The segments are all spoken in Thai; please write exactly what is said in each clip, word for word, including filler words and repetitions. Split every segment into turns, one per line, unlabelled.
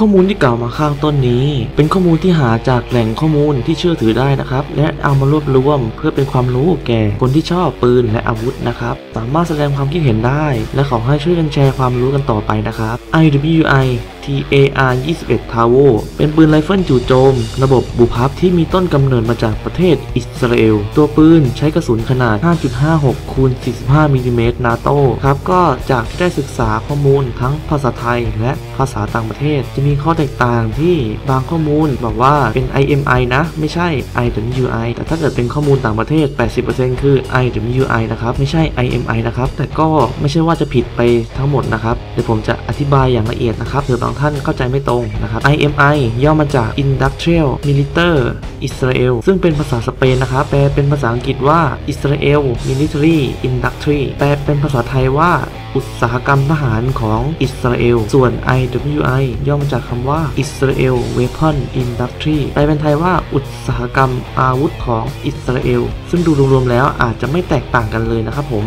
ข้อมูลที่กล่าวมาข้างต้นนี้เป็นข้อมูลที่หาจากแหล่งข้อมูลที่เชื่อถือได้นะครับและเอามารวบรวมเพื่อเป็นความรู้แก่คนที่ชอบปืนและอาวุธนะครับสามารถแสดงความคิดเห็นได้และขอให้ช่วยกันแชร์ความรู้กันต่อไปนะครับ ไอ ดับเบิลยู ไอ ที เอ อาร์ ยี่สิบเอ็ด Tavo เป็นปืนไรเฟิลจู่โจมระบบบุพับที่มีต้นกำเนิดมาจากประเทศอิสราเอลตัวปืนใช้กระสุนขนาด ห้าจุดห้าหก คูณ สี่สิบห้า มิลลิเมตร นาโต้ครับก็จากที่ได้ศึกษาข้อมูลทั้งภาษาไทยและภาษาต่างประเทศจะมีข้อแตกต่างที่บางข้อมูลบอกว่าเป็น ไอ เอ็ม ไอ นะไม่ใช่ ไอ ดับเบิลยู ไอ แต่ถ้าเกิดเป็นข้อมูลต่างประเทศ แปดสิบเปอร์เซ็นต์ คือ ไอ ดับเบิลยู ไอ นะครับไม่ใช่ ไอ เอ็ม ไอ นะครับแต่ก็ไม่ใช่ว่าจะผิดไปทั้งหมดนะครับเดี๋ยวผมจะอธิบายอย่างละเอียดนะครับเผื่อบางท่านเข้าใจไม่ตรงนะครับ ไอ เอ็ม ไอ ย่อมาจาก Industrial Military Israel ซึ่งเป็นภาษาสเปนนะครับแปลเป็นภาษาอังกฤษว่า Israel Military Industry แปลเป็นภาษาไทยว่าอุตสาหกรรมทหารของอิสราเอลส่วน ไอ ดับเบิลยู ไอ ย่อมาจากคำว่า Israel Weapon Industry แปลเป็นไทยว่าอุตสาหกรรมอาวุธของอิสราเอลซึ่งดูรวมๆแล้วอาจจะไม่แตกต่างกันเลยนะครับผม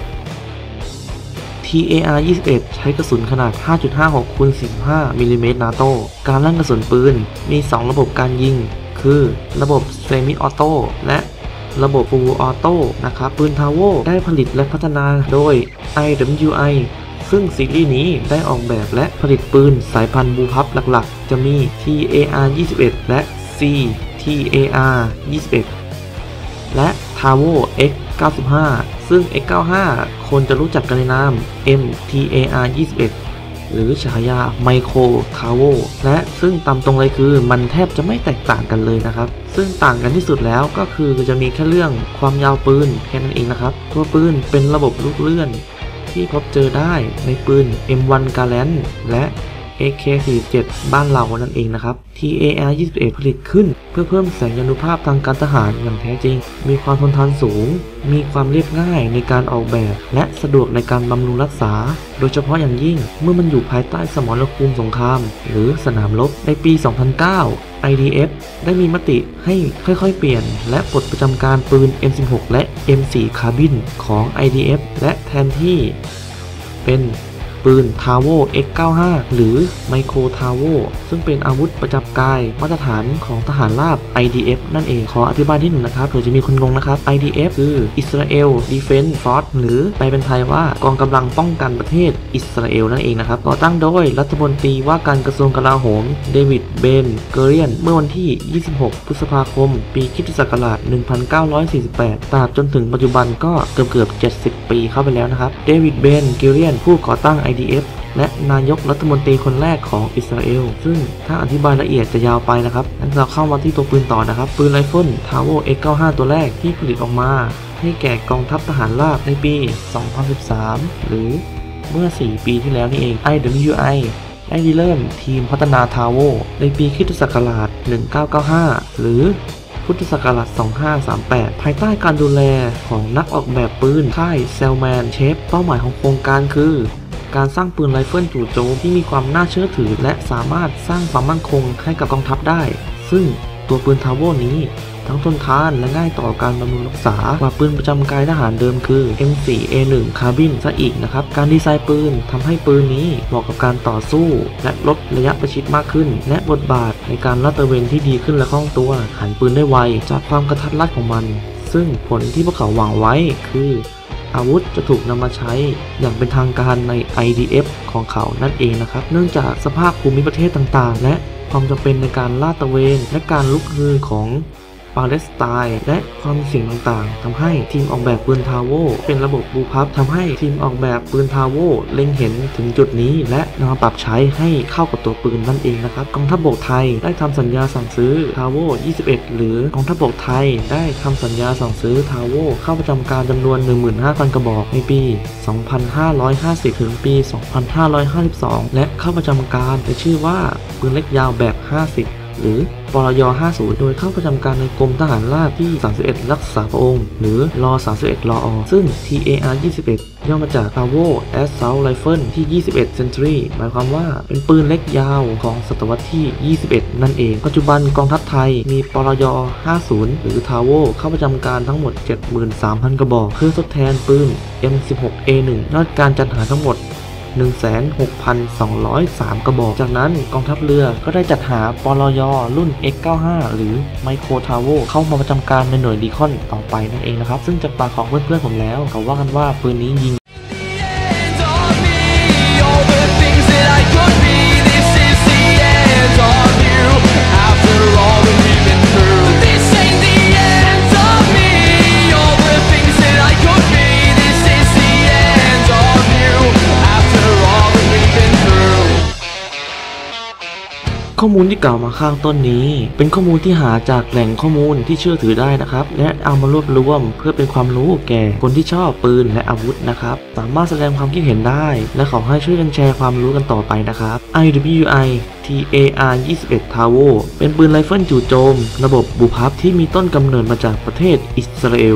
ที เอ อาร์ ยี่สิบเอ็ด ใช้กระสุนขนาด ห้าจุดห้าหก คูณ สี่สิบห้า มิลลิเมตร นาโต้การลั่นกระสุนปืนมี สอง ระบบการยิงคือระบบเซมิออโต้และระบบฟูลออโต้นะครับปืน Tavo ได้ผลิตและพัฒนาโดย ไอ ดับเบิลยู ไอ ซึ่งซีรีส์นี้ได้ออกแบบและผลิตปืนสายพันธุ์บูพับหลักๆจะมี ที เอ อาร์ ยี่สิบเอ็ด และ ซี ที เอ อาร์ ยี่สิบเอ็ด และ Tavo เอ็กซ์ เก้าสิบห้า ซึ่ง เอ็กซ์ เก้าสิบห้า คนจะรู้จักกันในนาม เอ็ม ที เอ อาร์ ยี่สิบเอ็ด หรือฉายา Micro Tavo และซึ่งตามตรงเลยคือมันแทบจะไม่แตกต่างกันเลยนะครับซึ่งต่างกันที่สุดแล้วก็คือจะมีแค่เรื่องความยาวปืนแค่นั้นเองนะครับตัวปืนเป็นระบบลูกเลื่อนที่พบเจอได้ในปืน เอ็ม วัน Garand และ เอ เค สี่สิบเจ็ด บ้านเรานั่นเองนะครับ ที เอ อาร์ ยี่สิบเอ็ด ผลิตขึ้นเพื่อเพิ่มแสงยานุภาพทางการทหารอย่างแท้จริงมีความทนทานสูงมีความเรียบง่ายในการออกแบบและสะดวกในการบำรุงรักษาโดยเฉพาะอย่างยิ่งเมื่อมันอยู่ภายใต้สมรภูมิสงครามหรือสนามรบในปี สองพันเก้า ไอ ดี เอฟ ได้มีมติให้ค่อยๆเปลี่ยนและปลดประจำการปืน เอ็ม สิบหก และ เอ็ม โฟร์ Carbine ของ ไอ ดี เอฟ และแทนที่เป็นปืน Tavo เอ็กซ์ เก้าสิบห้า หรือ Micro Tavo ซึ่งเป็นอาวุธประจำกายมาตรฐานของทหารราบ ไอ ดี เอฟ นั่นเองขออธิบายที่หนึ่งนะครับเผื่อจะมีคนงงนะครับ ไอ ดี เอฟ คือ Israel Defense Force หรือแปลเป็นไทยว่ากองกำลังป้องกันประเทศอิสราเอลนั่นเองนะครับก่อตั้งโดยรัฐมนตรีว่าการกระทรวงกลาโหมเดวิดเบนเกเรียนเมื่อวันที่ ยี่สิบหก พฤษภาคม ปีคริสตศักราช หนึ่งพันเก้าร้อยสี่สิบแปด ตราบจนถึงปัจจุบันก็เกือบเกือบเจ็ดสิบ ปีเข้าไปแล้วนะครับเดวิดเบนเกเรียนผู้ก่อตั้ง ไอ ดี เอฟและนายกรัฐมนตรีคนแรกของอิสราเอลซึ่งถ้าอธิบายละเอียดจะยาวไปนะครับงั้นเราเข้ามาที่ตัวปืนต่อนะครับปืนไรเฟิล Tavo เอ็กซ์ เก้าสิบห้า ตัวแรกที่ผลิตออกมาให้แก่กองทัพทหารราบในปี สองพันสิบสาม หรือเมื่อ สี่ ปีที่แล้วนี่เอง ไอ ดับเบิลยู ไอ ได้เริ่มทีมพัฒนา Tavo ในปีคริสตศักราช หนึ่งพันเก้าร้อยเก้าสิบห้า หรือพุทธศักราช สองพันห้าร้อยสามสิบแปด ภายใต้การดูแลของนักออกแบบปืนค่าย Selman Shape เป้าหมายของโครงการคือการสร้างปืนไรเฟิลจู่โจมที่มีความน่าเชื่อถือและสามารถสร้างความมั่นคงให้กับกองทัพได้ซึ่งตัวปืน Tavo นี้ทั้งทนทานและง่ายต่อการบำรุงรักษากว่าปืนประจำกายทหารเดิมคือ เอ็ม โฟร์ เอ วัน Carbine ซะอีกนะครับการดีไซน์ปืนทำให้ปืนนี้เหมาะกับการต่อสู้และลดระยะประชิดมากขึ้นและบทบาทในการลาดตระเวนที่ดีขึ้นและคล่องตัวหันปืนได้ไวจากความกระทัดรัดของมันซึ่งผลที่พวกเขาหวังไว้คืออาวุธจะถูกนำมาใช้อย่างเป็นทางการใน ไอ ดี เอฟ ของเขานั่นเองนะครับเนื่องจากสภาพภูมิประเทศต่างๆและความจำเป็นในการลาดตระเวนและการลุกฮือของปาเลสไตน์และความเสี่ยงต่างๆทำให้ทีมออกแบบปืน Tavo เป็นระบบบูพับทำให้ทีมออกแบบปืน Tavo เล็งเห็นถึงจุดนี้และนำมาปรับใช้ให้เข้ากับตัวปืนนั่นเองนะครับกองทัพบกไทยได้ทำสัญญาสั่งซื้อ Tavo ยี่สิบเอ็ด หรือกองทัพบกไทยได้ทำสัญญาสั่งซื้อ Tavo เข้าประจำการจำนวน หนึ่งหมื่นห้าพัน กระบอกในปี สองพันห้าร้อยห้าสิบ ถึงปี สองพันห้าร้อยห้าสิบสอง และเข้าประจำการในชื่อว่าปืนเล็กยาวแบบ ห้าสิบหรือปรย ห้าสิบ โดยเข้าประจำการในกรมทหารราบที่ สามสิบเอ็ด รักษาพระองค์หรือร สามสิบเอ็ด รอ ซึ่ง ที เอ อาร์ ยี่สิบเอ็ด ย่อมาจาก Tavo Assault Rifle ที่ ยี่สิบเอ็ด Century หมายความว่าเป็นปืนเล็กยาวของศตวรรษที่ ยี่สิบเอ็ด นั่นเองปัจจุบันกองทัพไทยมีปรย ห้าสิบ หรือ Tavo เข้าประจำการทั้งหมด เจ็ดหมื่นสามพัน กระบอกเพื่อทดแทนปืน เอ็ม สิบหก เอ วัน ยอดการจัดหาทั้งหมดหนึ่งแสนหกพันสองร้อยสาม กระบอกจากนั้นกองทัพเรือก็ได้จัดหาปลยรุ่น เอ็กซ์ เก้าสิบห้า หรือไมโครทาวโวเข้ามาประจำการในหน่วยดีคอนต่อไปนั่นเองนะครับซึ่งจากปากของเพื่อนๆผมแล้วเขาว่ากันว่าปืนนี้ยิงข้อมูลที่กล่าวมาข้างต้นนี้เป็นข้อมูลที่หาจากแหล่งข้อมูลที่เชื่อถือได้นะครับและเอามารวบรวมเพื่อเป็นความรู้แก่คนที่ชอบปืนและอาวุธนะครับสามารถแสดงความคิดเห็นได้และขอให้ช่วยกันแชร์ความรู้กันต่อไปนะครับ ไอ ดับเบิลยู ไอ ที เอ อาร์ ยี่สิบเอ็ด Tavo เป็นปืนไรเฟิลจู่โจมระบบบุพับที่มีต้นกำเนิดมาจากประเทศอิสราเอล